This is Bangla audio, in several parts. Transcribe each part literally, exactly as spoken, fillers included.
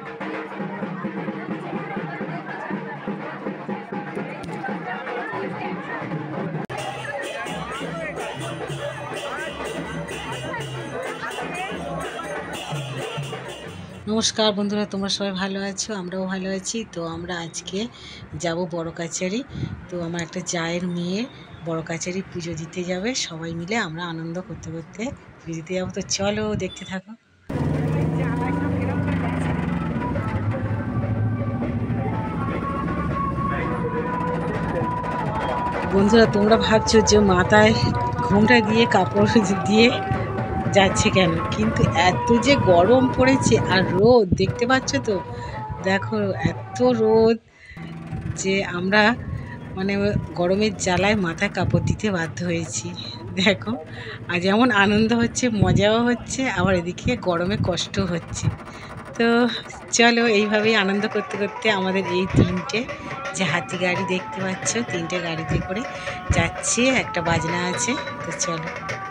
নমস্কার বন্ধুরা, তোমরা সবাই ভালো আছো? আমরাও ভালো আছি। তো আমরা আজকে যাব বড় কাছারি। তো আমার একটা জায়ের মেয়ে বড় কাছারি পুজো দিতে যাবে, সবাই মিলে আমরা আনন্দ করতে করতে পুজো দিতে যাবো। তো চলো দেখতে থাকো। বন্ধুরা, তোমরা ভাবছো যে মাথায় ঘোমটা দিয়ে কাপড় দিয়ে যাচ্ছে কেন, কিন্তু এত যে গরম পড়েছে আর রোদ দেখতে পাচ্ছ তো, দেখো এত রোদ যে আমরা মানে গরমের জ্বালায় মাথায় কাপড় দিতে বাধ্য হয়েছি। দেখো, আর যেমন আনন্দ হচ্ছে, মজাও হচ্ছে, আবার এদিকে গরমে কষ্ট হচ্ছে। তো চলো এইভাবেই আনন্দ করতে করতে আমাদের এই তিনটে যে হাতি গাড়ি দেখতে পাচ্ছ, তিনটে গাড়িতে করে যাচ্ছি, একটা বাজনা আছে। তো চলো।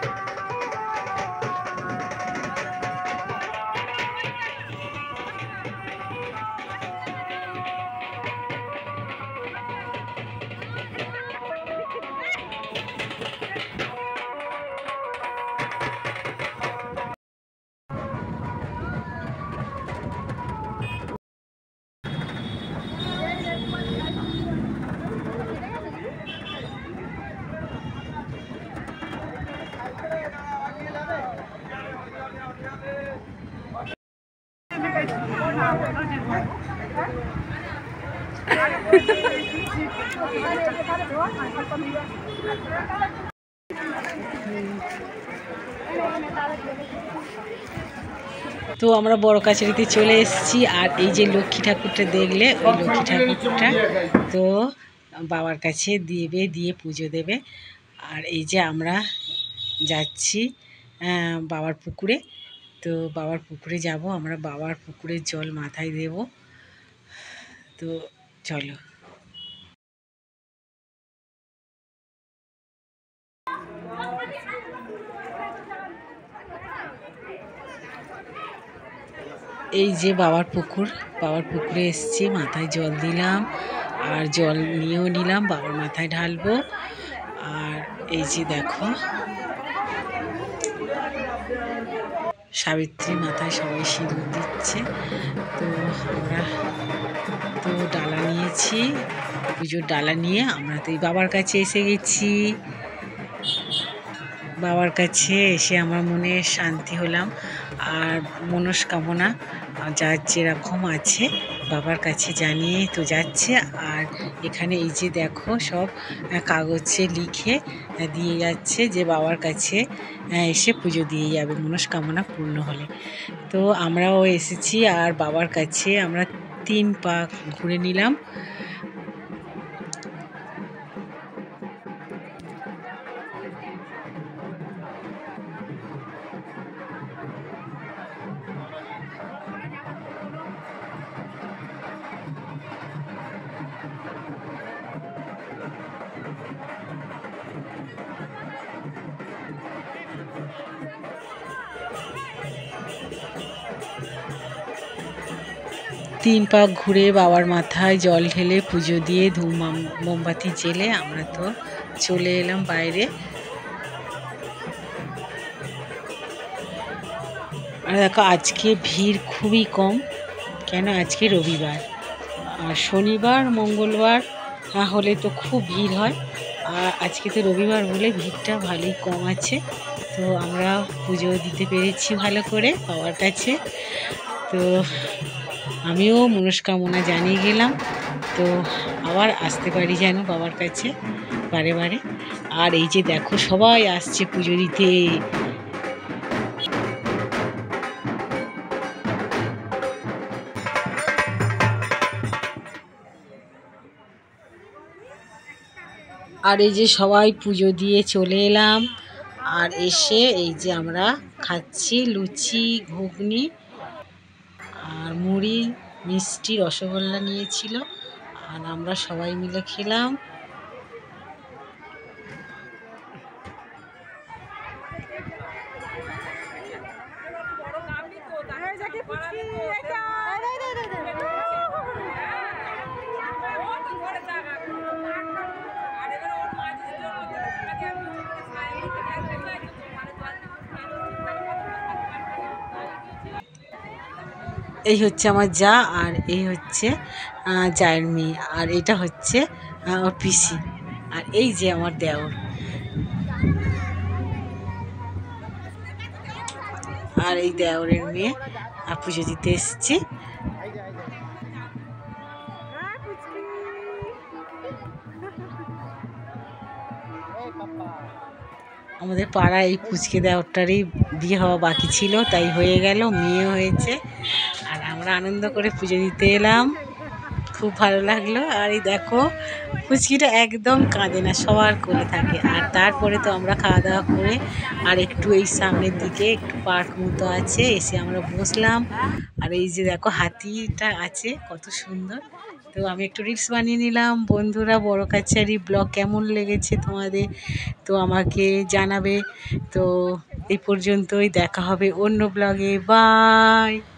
তো আমরা বড় কাছারিতে চলে এসেছি। আর এই যে লক্ষ্মী ঠাকুরটা দেখলে, ওই লক্ষ্মী ঠাকুরটা তো বাবার কাছে দেবে, দিয়ে পুজো দেবে। আর এই যে আমরা যাচ্ছি বাবার পুকুরে। তো বাবার পুকুরে যাব আমরা, বাবার পুকুরের জল মাথায় দেব। তো চলো। এই যে বাবার পুকুর, বাবার পুকুরে এসেছি, মাথায় জল দিলাম আর জল নিয়েও নিলাম, বাবার মাথায় ঢালবো। আর এই যে দেখো সাবিত্রী মাথায় সবাই সিঁদুর দিচ্ছে। তো আমরা তো ডালা নিয়েছি, পুজোর ডালা নিয়ে আমরা তো এই বাবার কাছে এসে গেছি। বাবার কাছে এসে আমার মনে শান্তি হলাম, আর মনস্কামনা যার যেরকম আছে বাবার কাছে জানিয়ে তো যাচ্ছে। আর এখানে এই যে দেখো সব কাগজে লিখে দিয়ে যাচ্ছে যে বাবার কাছে এসে পুজো দিয়ে যাবে মনস্কামনা পূর্ণ হলে। তো আমরাও এসেছি, আর বাবার কাছে আমরা তিন পা ঘুরে নিলাম। তিন পাক ঘুরে বাবার মাথায় জল ঢেলে পুজো দিয়ে ধূপ মোমবাতি জেলে আমরা তো চলে এলাম বাইরে। আর দেখো আজকে ভিড় খুবই কম, কেন আজকে রবিবার। আর শনিবার মঙ্গলবার হলে তো খুব ভিড় হয়, আর আজকে তো রবিবার বলে ভিড়টা ভালোই কম আছে। তো আমরা পুজো দিতে পেরেছি ভালো করে বাবার কাছে। তো আমিও মনস্কামনা জানিয়ে গেলাম, তো আবার আসতে পারি যেন বাবার কাছে বারে বারে। আর এই যে দেখো সবাই আসছে পুজো দিতে। আর এই যে সবাই পুজো দিয়ে চলে এলাম, আর এসে এই যে আমরা খাচ্ছি লুচি, ঘুগনি আর মুড়ি, মিষ্টি, রসগোল্লা নিয়েছিল, আর আমরা সবাই মিলে খেলাম। এই হচ্ছে আমার যা, আর এই হচ্ছে জায়ের মেয়ে, আর এটা হচ্ছে ওর পিসি, আর এই যে আমার দেওর। আর এই দেওরের মেয়ে আর পুজো দিতে এসছি। আমাদের পাড়ায় এই পুচকে দেওরটারই বিয়ে হওয়া বাকি ছিল, তাই হয়ে গেল, মেয়ে হয়েছে। আর আমরা আনন্দ করে পুজো দিতে এলাম, খুব ভালো লাগলো। আর এই দেখো পুচকিটা একদম কাঁদে না, সবার কোলে থাকে। আর তারপরে তো আমরা খাওয়া দাওয়া করে আর একটু এই সামনের দিকে একটু পার্ক মতো আছে, এসে আমরা বসলাম। আর এই যে দেখো হাতিটা আছে, কত সুন্দর। তো আমি একটু রিলস বানিয়ে নিলাম। বন্ধুরা, বড় কাছারি ব্লগ কেমন লেগেছে তোমাদের তো আমাকে জানাবে। তো এই পর্যন্তই, দেখা হবে অন্য ব্লগে। বাই।